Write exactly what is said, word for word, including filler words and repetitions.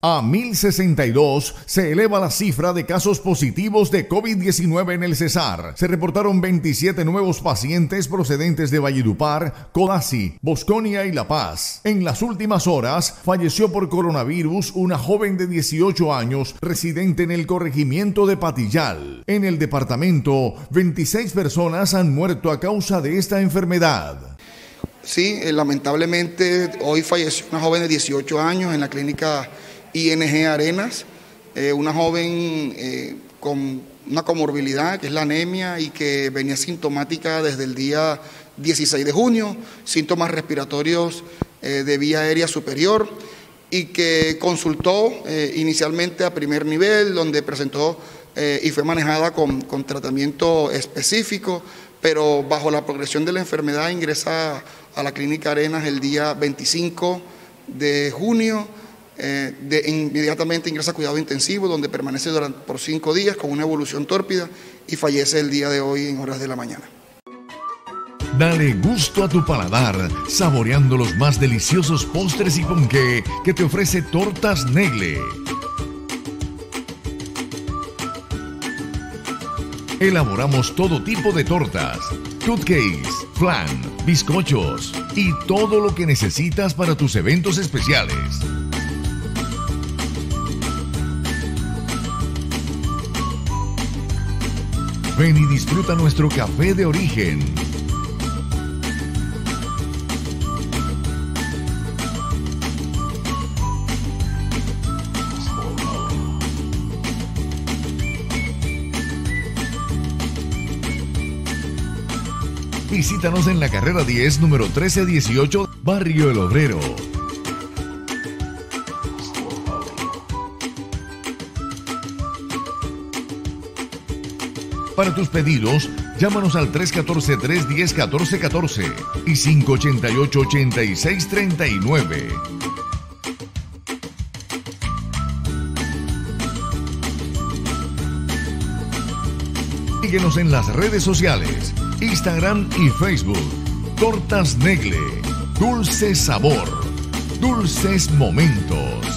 A mil sesenta y dos se eleva la cifra de casos positivos de COVID diecinueve en el Cesar. Se reportaron veintisiete nuevos pacientes procedentes de Valledupar, Codazzi, Bosconia y La Paz. En las últimas horas falleció por coronavirus una joven de dieciocho años residente en el corregimiento de Patillal. En el departamento, veintiséis personas han muerto a causa de esta enfermedad. Sí, eh, lamentablemente hoy falleció una joven de dieciocho años en la clínica I N G Arenas, eh, una joven eh, con una comorbilidad que es la anemia y que venía sintomática desde el día dieciséis de junio, síntomas respiratorios eh, de vía aérea superior y que consultó eh, inicialmente a primer nivel, donde presentó eh, y fue manejada con, con tratamiento específico, pero bajo la progresión de la enfermedad ingresa a la clínica Arenas el día veinticinco de junio. Eh, de, inmediatamente ingresa a cuidado intensivo, donde permanece durante, por cinco días con una evolución tórpida y fallece el día de hoy en horas de la mañana. Dale gusto a tu paladar, saboreando los más deliciosos postres y ponqué que te ofrece Tortas Negle. Elaboramos todo tipo de tortas, cupcakes, flan, bizcochos y todo lo que necesitas para tus eventos especiales. Ven y disfruta nuestro café de origen. Visítanos en la carrera diez, número trece dieciocho, Barrio El Obrero. Para tus pedidos, llámanos al tres uno cuatro, tres uno cero, uno cuatro uno cuatro y cinco ocho ocho, ocho seis tres nueve. Síguenos en las redes sociales, Instagram y Facebook. Tortas Negle, dulce sabor, dulces momentos.